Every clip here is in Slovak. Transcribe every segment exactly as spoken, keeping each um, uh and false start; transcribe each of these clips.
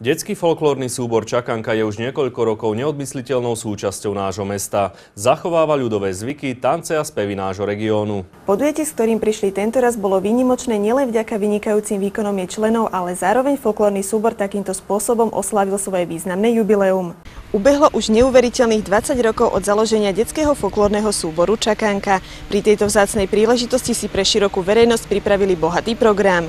Detský folklórny súbor Čakanka je už niekoľko rokov neodmysliteľnou súčasťou nášho mesta. Zachováva ľudové zvyky, tance a spevy nášho regiónu. Podujatie, s ktorým prišli tentoraz, bolo výnimočné nielen vďaka vynikajúcim výkonom jej členov, ale zároveň folklórny súbor takýmto spôsobom oslávil svoje významné jubileum. Ubehlo už neuveriteľných dvadsať rokov od založenia detského folklórneho súboru Čakanka. Pri tejto vzácnej príležitosti si pre širokú verejnosť pripravili bohatý program.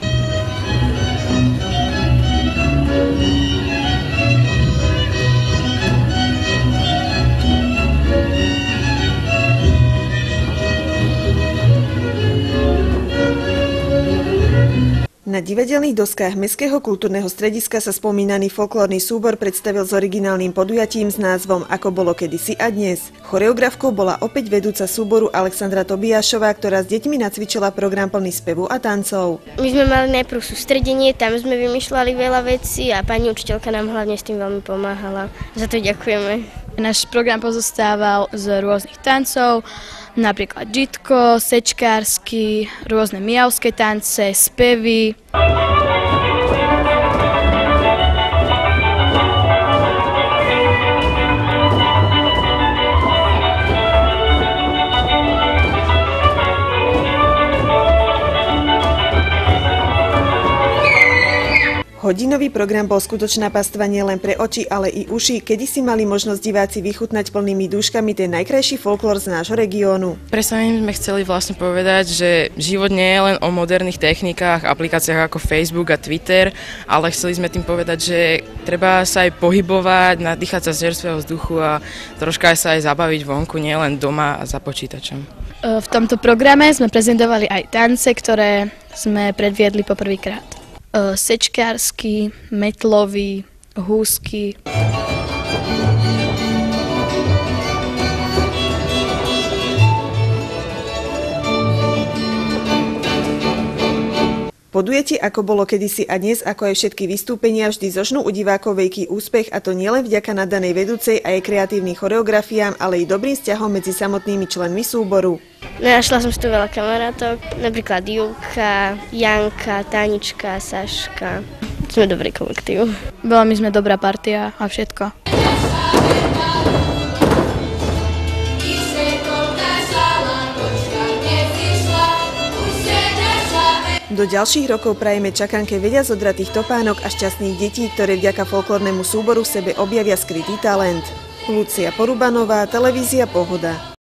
Na divadelných doskách Mestského kultúrneho strediska sa spomínaný folklórny súbor predstavil s originálnym podujatím s názvom Ako bolo kedysi a dnes. Choreografkou bola opäť vedúca súboru Alexandra Tobiášová, ktorá s deťmi nacvičila program plný spevu a tancov. My sme mali najprv sústredenie, tam sme vymýšľali veľa vecí a pani učiteľka nám hlavne s tým veľmi pomáhala. Za to ďakujeme. Náš program pozostával z rôznych tancov, napríklad džitko, sečkársky, rôzne mijavské tance, spevy. Hodinový program bol skutočná pastva nielen pre oči, ale i uši, kedy si mali možnosť diváci vychutnať plnými dúškami ten najkrajší folklór z nášho regiónu. Predstavením sme chceli vlastne povedať, že život nie je len o moderných technikách, aplikáciách ako Facebook a Twitter, ale chceli sme tým povedať, že treba sa aj pohybovať, nadýchať sa z čerstvého vzduchu a troška aj sa aj zabaviť vonku, nie len doma a za počítačom. V tomto programe sme prezentovali aj tance, ktoré sme predviedli poprvýkrát. Sečkársky, metlový, húsky. Podujatie Ako bolo kedysi a dnes, ako aj všetky vystúpenia, vždy zožnú u divákov veľký úspech, a to nielen vďaka nadanej vedúcej a jej kreatívnym choreografiám, ale i dobrým vzťahom medzi samotnými členmi súboru. Našla som si tu veľa kamarátok, napríklad Julka, Janka, Tanička, Saška. Sme dobrý kolektív. Veľmi sme dobrá partia a všetko. Do ďalších rokov prajeme Čakanke vedia zodratých topánok a šťastných detí, ktoré vďaka folklórnemu súboru v sebe objavia skrytý talent. Lucia Porubanová, televízia Pohoda.